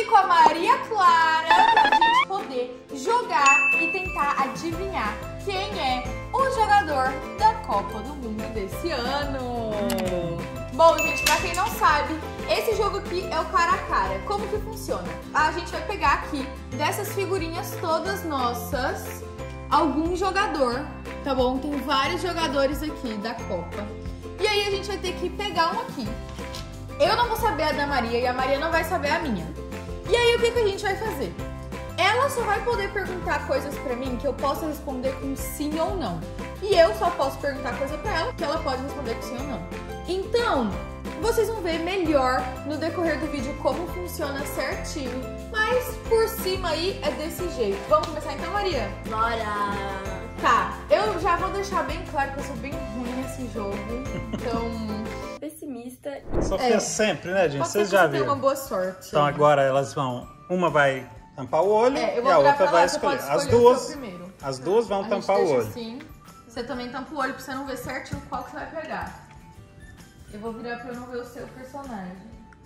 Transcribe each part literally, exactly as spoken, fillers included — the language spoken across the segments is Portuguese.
com a Maria Clara pra gente poder jogar e tentar adivinhar quem é o jogador da Copa do Mundo desse ano. Bom, gente, pra quem não sabe, esse jogo aqui é o cara a cara. Como que funciona? A gente vai pegar aqui dessas figurinhas todas nossas algum jogador, tá bom? Tem vários jogadores aqui da Copa. E aí a gente vai ter que pegar um aqui. Eu não vou saber a da Maria e a Maria não vai saber a minha. E aí o que que a gente vai fazer? Ela só vai poder perguntar coisas pra mim que eu possa responder com sim ou não. E eu só posso perguntar coisa pra ela que ela pode responder com sim ou não. Então, vocês vão ver melhor no decorrer do vídeo como funciona certinho. Mas por cima aí é desse jeito. Vamos começar então, Maria? Bora! Tá, eu já vou deixar bem claro que eu sou bem ruim nesse jogo. Então... pessimista. Sofia É. sempre, né, gente? Pode Vocês ser que já você tenha viram. uma boa sorte. Então agora elas vão... Uma vai tampar o olho É, eu e vou a virar outra pra lá, vai você escolher. pode As escolher o duas, seu primeiro. as duas vão A gente tampar o deixa olho. assim. Você também tampa o olho pra você não ver certinho qual que você vai pegar. Eu vou virar pra eu não ver o seu personagem.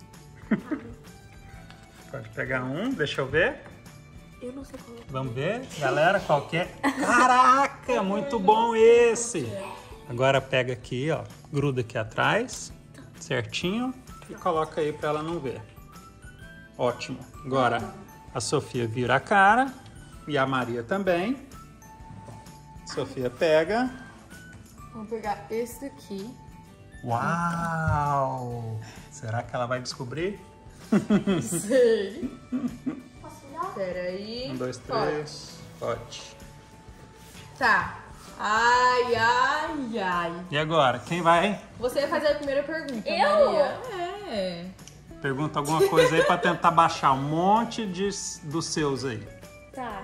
Pode pegar um, deixa eu ver. Eu não sei qual é. Vamos ver, galera, qual que é? Caraca, muito bom esse! Agora pega aqui, ó, gruda aqui atrás, certinho, e coloca aí pra ela não ver. Ótimo. Agora a Sofia vira a cara e a Maria também. Sofia pega. Vou pegar esse daqui. Uau! Será que ela vai descobrir? Sei. Posso dar? Pera aí. Um, dois, três. Pode. Tá. Ai, ai, ai. E agora, quem vai? Você vai fazer a primeira pergunta, Eu? Maria. É. Pergunta alguma coisa aí pra tentar baixar um monte de, dos seus aí. Tá.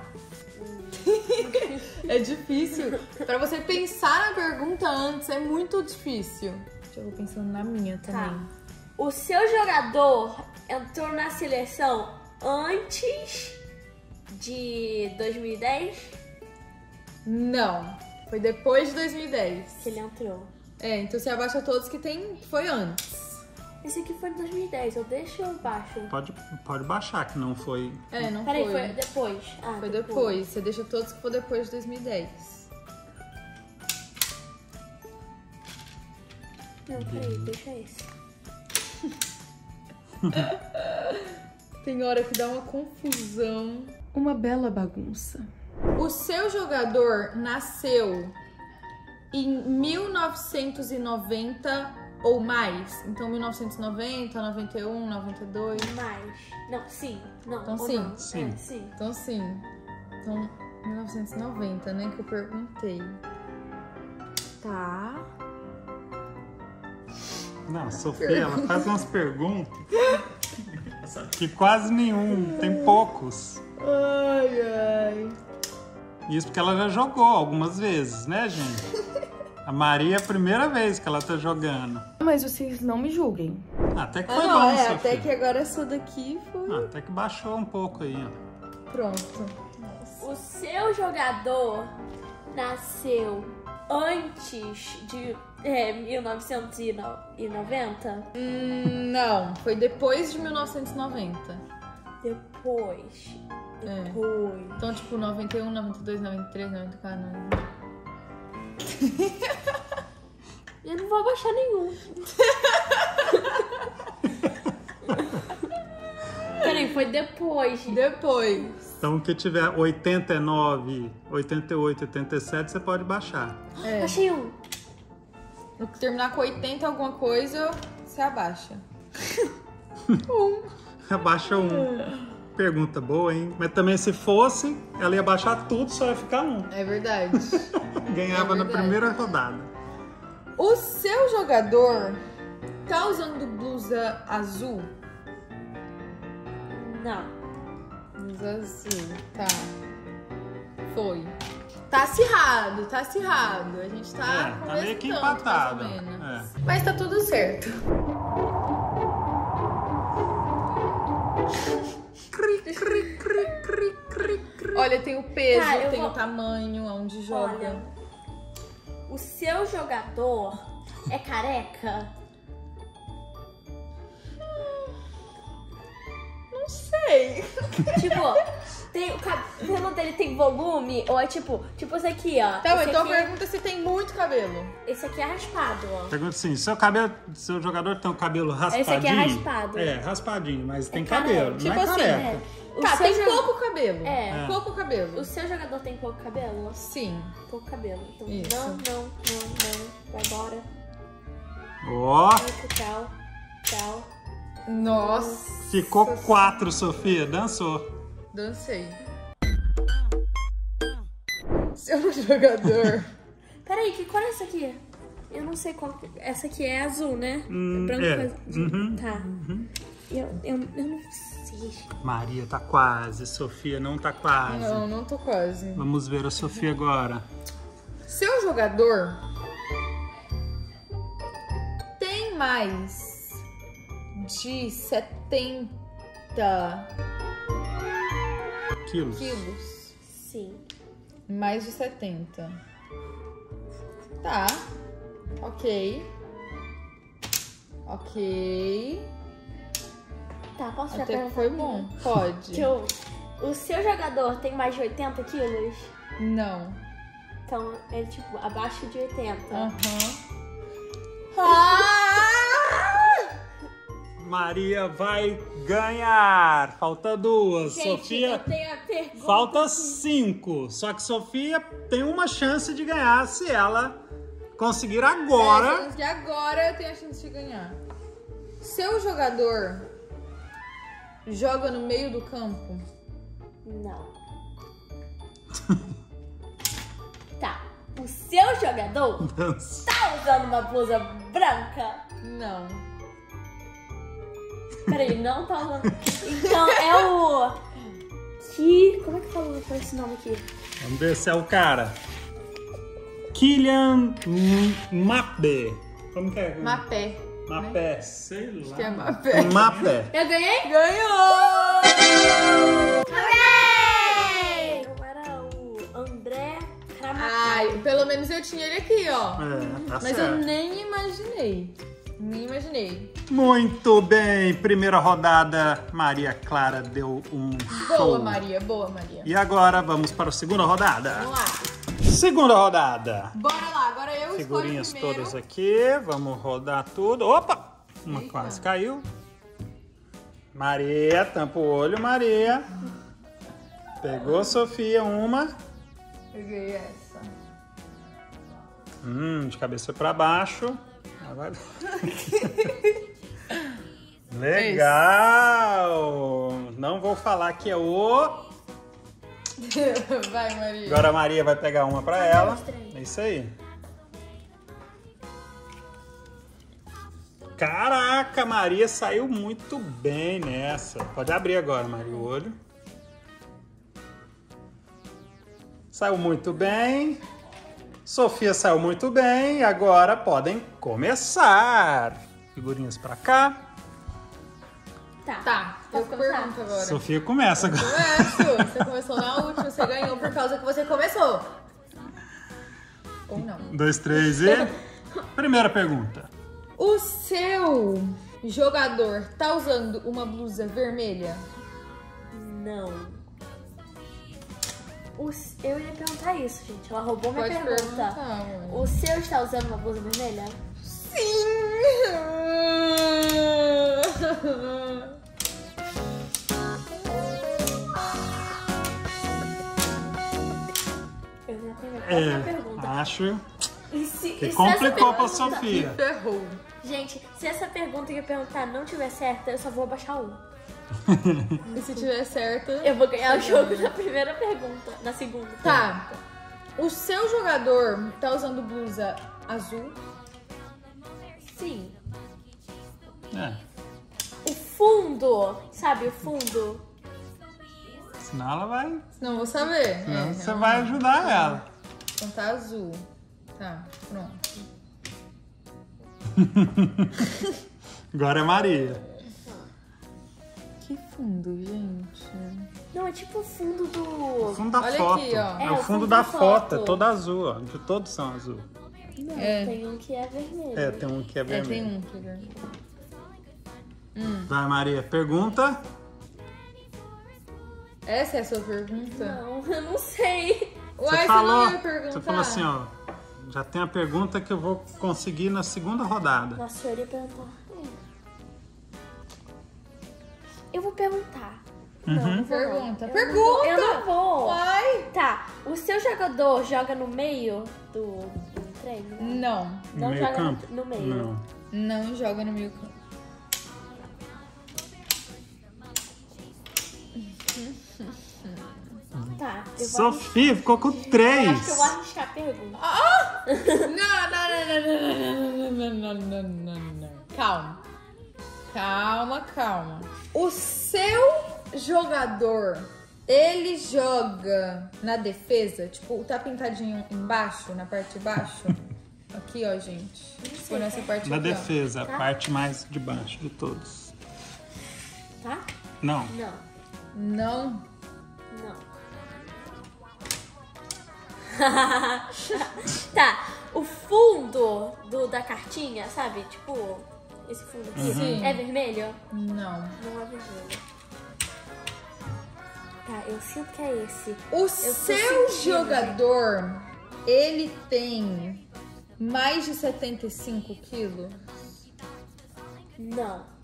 É difícil. Pra você pensar na pergunta antes, é muito difícil. Deixa eu vou pensando na minha também. Tá. O seu jogador entrou na seleção antes de dois mil e dez? Não. Foi depois de dois mil e dez. Que ele entrou. É, então você abaixa todos que tem que foi antes. Esse aqui foi de dois mil e dez, eu deixo ou baixo? Pode, pode baixar, que não foi... É, não Peraí, foi. foi depois. Ah, Foi depois. Você deixa todos que for depois de dois mil e dez. Não, peraí, deixa esse. Tem hora que dá uma confusão. Uma bela bagunça. O seu jogador nasceu em mil novecentos e noventa ou mais? Então mil novecentos e noventa, noventa e um, noventa e dois. Mais. Não, sim. Não, Então ou sim. não. Sim. É, sim. Então sim. Então mil novecentos e noventa, né, que eu perguntei. Tá. Não, Sofia, ela faz umas perguntas que quase nenhum, tem poucos. Ai, ai. Isso porque ela já jogou algumas vezes, né, gente? A Maria é a primeira vez que ela tá jogando. Mas vocês não me julguem. Até que Ah, foi não, bom, é, Sofia. até que agora essa daqui foi... Ah, até que baixou um pouco aí, ó. Pronto. O seu jogador nasceu antes de é, mil novecentos e noventa? Hum, não, foi depois de mil novecentos e noventa. Depois. É. Depois. Então, tipo, noventa e um, noventa e dois, noventa e três, noventa e quatro, noventa e cinco. Eu não vou baixar nenhum. Peraí, foi depois. Depois. Então, o que tiver oitenta e nove, oitenta e oito, oitenta e sete, você pode baixar. É. Baixei um. No que terminar com oitenta alguma coisa, você abaixa. um. Abaixa um. Pergunta boa, hein? Mas também se fosse, ela ia baixar tudo, só ia ficar um. É verdade. Ganhava É na verdade. primeira rodada. O seu jogador tá usando blusa azul? Não. Blusa azul, tá. Foi. Tá acirrado, tá acirrado. A gente tá É, com o tá mesmo meio que tanto, empatado. mais ou menos. É. Mas tá tudo certo. Olha, tem o peso, Tá, eu tem vou- o tamanho, onde joga. Olha, o seu jogador é careca? Não Não sei. Tipo, tem, o cabelo dele tem volume? Ou é tipo, tipo esse aqui, ó. Tá, esse então aqui, pergunta se tem muito cabelo. esse aqui é raspado, ó. Pergunta assim, seu cabelo, seu jogador tem o cabelo raspadinho? Esse aqui é raspado. É, raspadinho, mas tem careca. cabelo, Tipo não é assim, careca. É. O Tá, seu tem jo- pouco cabelo. É. Pouco cabelo. O seu jogador tem pouco cabelo? Sim. Pouco cabelo. Então, Isso. não, não, não, não. Vai embora. Ó, Muito tchau. Tchau. Nossa. ficou quatro, Sofia, dançou. Dancei. Seu jogador. Peraí, que cor é essa aqui? Eu não sei qual. que- Essa aqui é azul, né? Hum, branco é. azul. Uhum. Tá. Eu, eu, eu não sei. Maria tá quase, Sofia não tá quase. Não, não tô quase. Vamos ver a Sofia agora. Seu jogador tem mais de setenta Quilos. quilos? Sim. Mais de setenta. Tá. Ok. Ok. Tá, posso já Até que perguntar? foi bom. Pode. Que eu- o seu jogador tem mais de oitenta quilos? Não. Então, é tipo, abaixo de oitenta. Aham. Ah! Maria vai ganhar. Falta duas. Gente, Sofia, eu tenho a pergunta. falta aqui. cinco. Só que Sofia tem uma chance de ganhar se ela conseguir É, agora. que agora eu tenho a chance de ganhar. Seu jogador joga no meio do campo? Não. Tá. O seu jogador tá usando uma blusa branca? Não. Peraí, não tá usando. Então é o. Que. Como é que fala com esse nome aqui? Vamos ver se é o cara. Kylian Mbappé. Como que é? Mapé. Mbappé, sei lá. Que é Mapé. Mbappé. Eu ganhei? Ganhou! Eu era o André Kramacai. Ai, pelo menos eu tinha ele aqui, ó. É, tá Mas certo. eu nem imaginei. Nem imaginei. Muito bem, primeira rodada, Maria Clara deu um show. Boa, Maria. Boa, Maria. E agora vamos para a segunda rodada. Vamos lá. Segunda rodada. Bora lá. Agora eu escolho Figurinhas primeiro. todas aqui, vamos rodar tudo. Opa! Uma Eita. quase caiu. Maria, tampa o olho, Maria. Pegou, Sofia, uma. Peguei essa. Hum, de cabeça para baixo. Agora... Legal! Não vou falar que é o... Vai, Maria. Agora a Maria vai pegar uma pra ela. Mostrei. É isso aí. Caraca, Maria saiu muito bem nessa. Pode abrir agora, Maria, o olho. Saiu muito bem. Sofia saiu muito bem. Agora podem começar. Figurinhas pra cá. Tá. Tá, eu Posso começar? pergunto agora. Sofia começa agora. Começo. Você começou na última, você ganhou por causa que você começou. Ou não. Dois, três e... Primeira pergunta. O seu jogador tá usando uma blusa vermelha? Não. O s- Eu ia perguntar isso, gente. Ela roubou minha Pode pergunta. perguntar, ué. O seu está usando uma blusa vermelha? Sim! Eu já tenho a próxima É, pergunta. acho E se, que e se complicou essa pra pergunta- Sofia. Ferrou. Gente, se essa pergunta que eu perguntar não tiver certa, eu só vou abaixar um. E se tiver certo... Eu vou ganhar o jogo na primeira pergunta, na segunda. Tá. O seu jogador tá usando blusa azul? Sim. É, O fundo, sabe o fundo? senão ela vai... Não vou saber. Senão É, você realmente. vai ajudar ela. Então tá azul. Tá, pronto. Agora é Maria. Que fundo, gente. Não, é tipo o fundo O do... fundo da Olha foto. aqui, ó. É, É, o o fundo fundo da da foto. É foto. toda azul, ó. De todos são azul. Não, É. tem um que é vermelho. É, tem um que é É, vermelho. tem um que é vermelho. Vai, Maria. Pergunta. Essa é a sua pergunta? Não, eu não sei. Uai, Você você falou, não ia perguntar? você falou assim, ó. Já tem a pergunta que eu vou conseguir na segunda rodada. Nossa, eu ia perguntar. Eu vou perguntar. Uhum. Não, não vou, Pergunta. não. Pergunta! Eu não vou. Uai! Tá, o seu jogador joga no meio do, do treino? Não. No Não meio joga campo? no, no meio. Não. Não joga no meio campo. Tá, eu vou Sofia ficou com Eu acho que eu três. vou arriscar a pergunta. Não, não, não, não, não, não, não, não, não. Calma. Calma, calma. O seu jogador, ele joga na defesa? Tipo, tá pintadinho embaixo, na parte de baixo? Aqui, ó, gente. Tipo, nessa parte Na aqui, ó. defesa, a Tá. parte mais de baixo de todos. Tá? Não. Não, Não. não. Tá, o fundo do, da cartinha, sabe? Tipo, esse fundo aqui. Sim. É vermelho? Não. Não é vermelho. Tá, eu sinto que é esse. O tô seu sentindo, jogador, ele tem mais de setenta e cinco quilos? Não.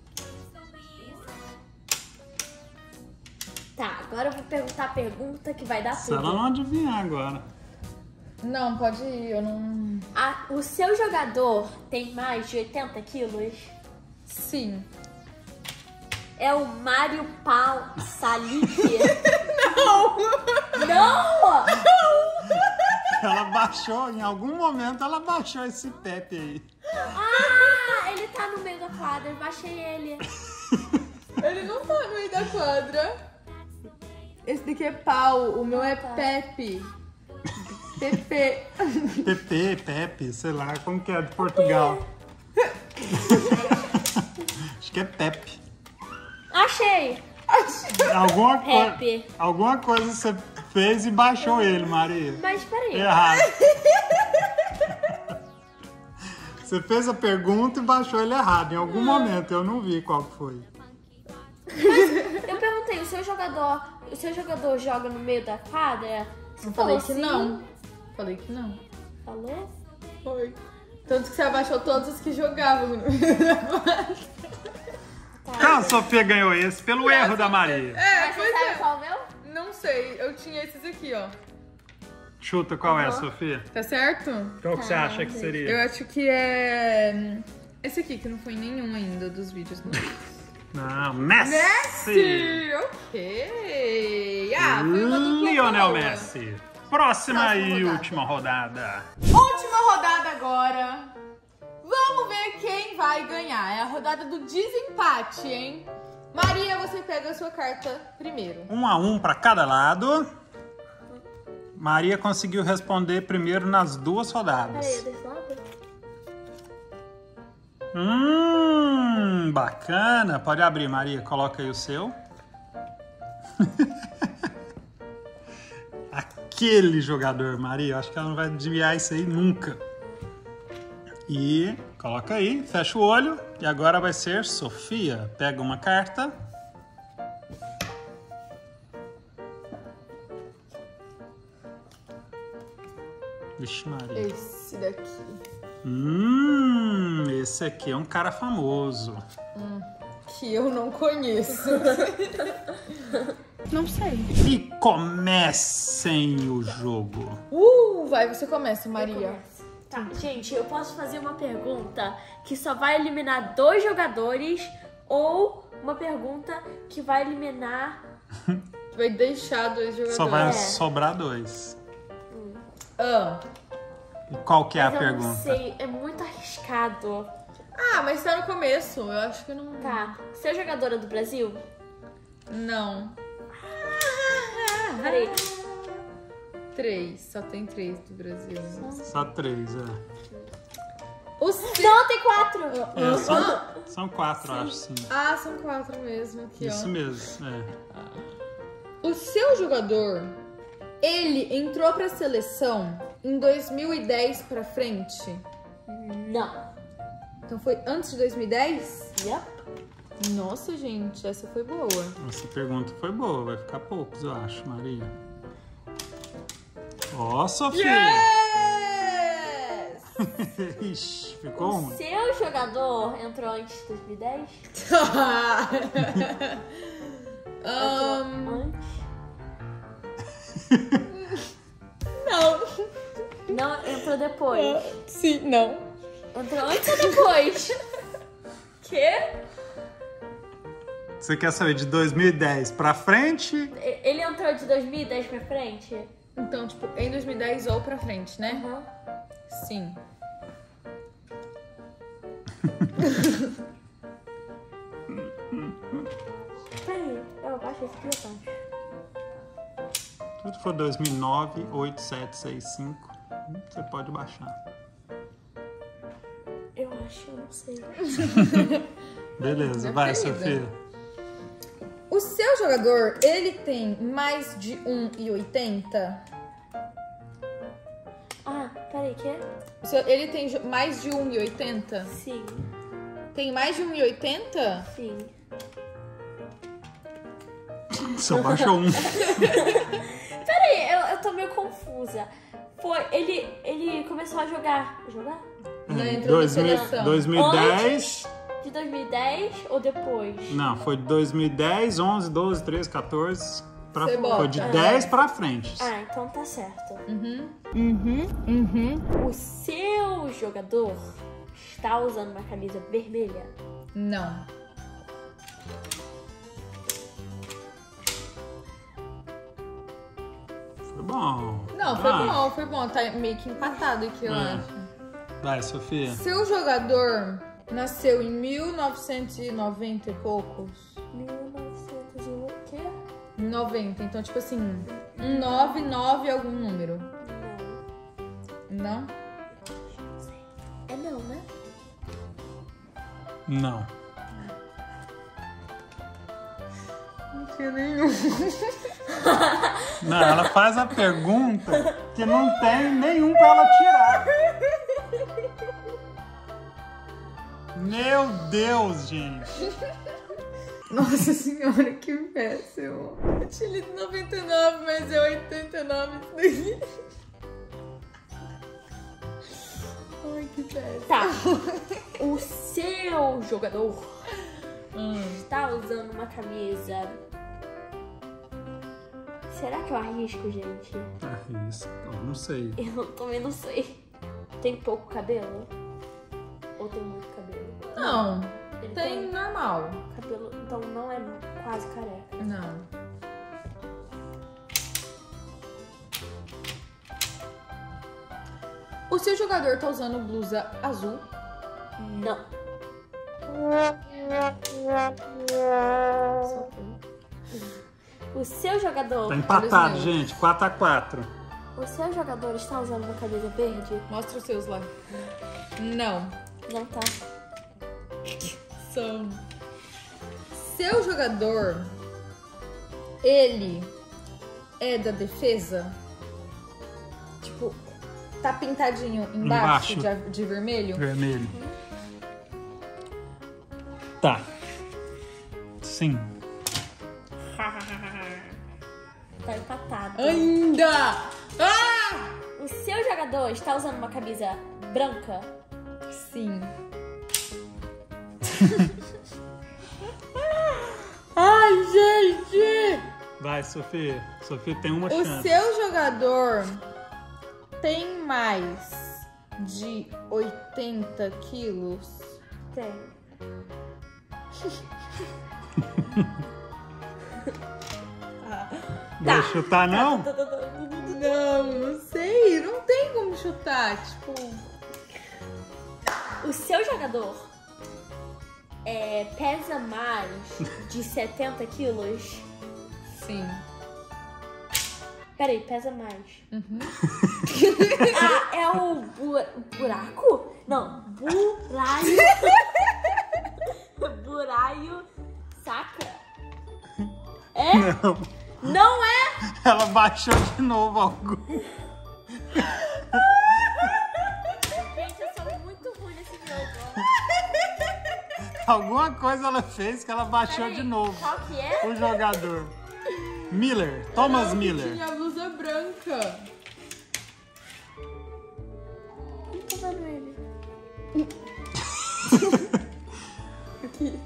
Tá, agora eu vou perguntar a pergunta que vai dar Se ela tudo. não adivinhar agora. Não, pode ir, eu não... Ah, o seu jogador tem mais de oitenta quilos? Sim. É o Mário Pal Salik? Não! Não! Ela baixou, em algum momento ela baixou esse Pepe aí. Ah, ele tá no meio da quadra, eu baixei ele. Ele não tá no meio da quadra. Esse daqui é pau, o meu é tá. Pepe. Pepe. Pepe, Pepe, sei lá, como que é de Portugal? Acho que é Pepe. Achei! Alguma, coi- Pepe. alguma coisa você fez e baixou ele, Maria. Mas peraí. Errado. Você fez a pergunta e baixou ele errado. Em algum momento, eu não vi qual que foi. Eu perguntei, o seu jogador, o seu jogador joga no meio da quadra? Você Eu falei falou que sim? não. Falei que não. Falou? Foi. Tanto que você abaixou todos os que jogavam no meio da quadra. Ah, a Sofia ganhou esse pelo erro da Maria. É, Mas você pois sabe é. qual é o meu? Não sei, eu tinha esses aqui, ó. Chuta qual é, Uhum. Sofia? Tá certo? Qual que você acha que seria? Eu acho que é... esse aqui, que não foi nenhum ainda dos vídeos. Não, Messi! Messi! Ok! Ah, foi uma dupla Lionel boa. Messi. Próxima Próxima e rodada. última rodada. Última rodada agora. Vamos ver quem vai ganhar. É a rodada do desempate, hein? Maria, você pega a sua carta primeiro. Um a um para cada lado. Maria conseguiu responder primeiro nas duas Peraí, rodadas. desse lado? Hum, bacana. Pode abrir, Maria. Coloca aí o seu. Aquele jogador, Maria. Eu acho que ela não vai desviar isso aí nunca. E coloca aí, fecha o olho. E agora vai ser Sofia. Pega uma carta. Vixe, Maria. Esse daqui. Hum, esse aqui é um cara famoso. Que eu não conheço. Não sei. E comecem o jogo. Uh, vai, você começa, Maria. Tá, gente, eu posso fazer uma pergunta que só vai eliminar dois jogadores ou uma pergunta que vai eliminar... Vai deixar dois jogadores. Só vai É. sobrar dois. Ah. E qual que é a Mas eu não pergunta? sei, é muito arriscado. Ah, mas tá no começo. Eu acho que não... Tá, você é jogadora do Brasil? Não. Peraí. Três. Só tem três do Brasil. Só três, é. O seu... Não, tem quatro! É, são, são quatro, acho, sim. Ah, são quatro mesmo aqui, Isso ó. mesmo, é. O seu jogador, ele entrou pra seleção em dois mil e dez pra frente? Não. Então foi antes de dois mil e dez? Yep. Nossa, gente, essa foi boa. Essa pergunta foi boa, vai ficar poucos, eu acho, Maria. Ó, Sofia! Yes! Ixi, ficou O ruim. seu jogador entrou antes de dois mil e dez? Ahn, Antes? não. Não, entrou depois. Sim, não. Entrou antes ou depois? Quê? Você quer saber de dois mil e dez pra frente? E- Ele entrou de dois mil e dez pra frente? Então, tipo, em dois mil e dez ou pra frente, né? Aham. Sim. Peraí, eu baixo esse aqui, eu baixo. Tudo for dois mil e nove, oito, sete, seis, cinco, você pode baixar. Eu acho, eu não sei. Beleza, vai, Preferida. Sofia. O seu jogador, ele tem mais de um e oitenta? Ah, peraí, que é? O seu- Ele tem jo- mais de um e oitenta? Sim, Tem mais de um e oitenta? sim. Só baixou um. Peraí, eu, eu tô meio confusa. Foi, ele, ele começou a jogar. Jogar? Não É, entrou na dois mil seleção. dois mil e dez. De dois mil e dez ou depois? Não, foi de dois mil e dez, onze, doze, treze, quatorze. Pra, Você bota. foi de Ah. dez pra frente. Ah, então tá certo. Uhum. Uhum. Uhum. O seu jogador está usando uma camisa vermelha? Não. Foi bom. Não, foi Vai. bom, foi bom. Tá meio que empatado aqui, eu É. acho. Vai, Sofia. Seu jogador nasceu em mil novecentos e noventa e poucos? mil e novecentos e o quê? noventa, então tipo assim, um nove, nove algum número. Não. Não? É não, né? Não. Não tinha nenhum. Não, ela faz a pergunta que não tem nenhum pra ela tirar. Meu Deus, gente. Nossa senhora, que péssimo. Eu tinha lido noventa e nove, mas é oitenta e nove isso daqui. Ai, que péssimo. Tá. O seu jogador Hum. está usando uma camisa. Será que eu arrisco, gente? Ah, isso, eu não sei. Eu também não sei. Tem pouco cabelo? Ou tem muito cabelo? Não, Ele tem normal. cabelo, então não é quase careca. Não. O seu jogador tá usando blusa azul? Não. O seu jogador. Tá empatado, meus. gente. quatro a quatro. O seu jogador está usando uma camisa verde? Mostra os seus lá. Não. Não tá. São. Seu jogador, ele é da defesa? Tipo, tá pintadinho embaixo, Embaixo. De, a- de vermelho? Vermelho. Tá. Sim. Tá empatado. Ainda! Ah! O seu jogador está usando uma camisa branca? Sim. Ai, gente! Vai, Sofia. Sofia tem uma O chance. seu jogador tem mais de oitenta quilos? Tem. Vai chutar, não? Não, não sei. Não tem como chutar. Tipo, O seu jogador é, pesa mais de setenta quilos? sim. Peraí, pesa mais. Uhum. Ah, é o bu- buraco? Não, buraio. Buraio saca? É? Não. Não é? Ela baixou de novo algum. Gente, eu sou muito ruim nesse jogo. Alguma coisa ela fez que ela baixou Peraí, de novo. Qual que é? O jogador. Miller. Thomas Não, Miller. Tinha a blusa branca. Não tô vendo ele. Aqui.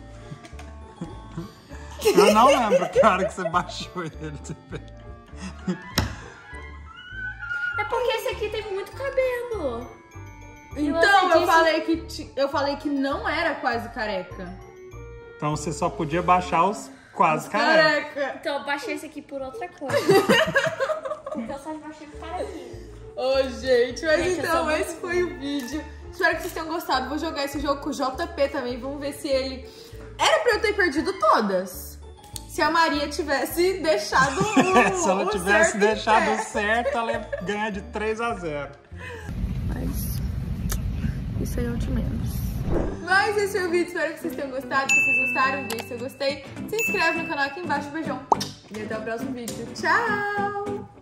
Eu não lembro que hora que você baixou ele. É porque esse aqui tem muito cabelo. E Então, você eu disse- falei que ti- eu falei que não era quase careca. Então você só podia baixar os quase careca. Careca. Então eu baixei esse aqui por outra coisa. Porque eu só baixei o cara aqui. Ô, gente, mas Gente, eu então sou muito esse foi o vídeo. Espero que vocês tenham gostado. Vou jogar esse jogo com o J P também. Vamos ver se ele... Era pra eu ter perdido todas. Se a Maria tivesse deixado o Se ela o tivesse certo em deixado pé. certo, ela ia ganhar de três a zero. Mas isso aí é o de menos. Mas esse foi o vídeo. Espero que vocês tenham gostado. Se vocês gostaram, deixa se eu gostei. Se inscreve no canal aqui embaixo. Beijão. E até o próximo vídeo. Tchau!